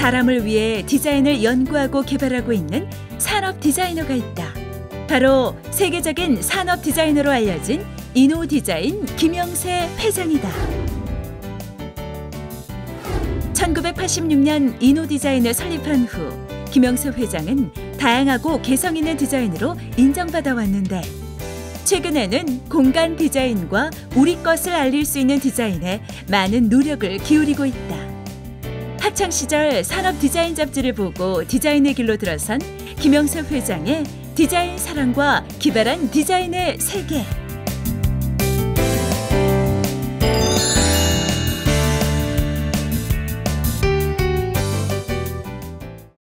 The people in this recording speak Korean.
사람을 위해 디자인을 연구하고 개발하고 있는 산업 디자이너가 있다. 바로 세계적인 산업 디자이너로 알려진 이노디자인 김영세 회장이다. 1986년 이노디자인을 설립한 후 김영세 회장은 다양하고 개성 있는 디자인으로 인정받아 왔는데, 최근에는 공간 디자인과 우리 것을 알릴 수 있는 디자인에 많은 노력을 기울이고 있다. 학창 시절 산업 디자인 잡지를 보고 디자인의 길로 들어선 김영세 회장의 디자인 사랑과 기발한 디자인의 세계.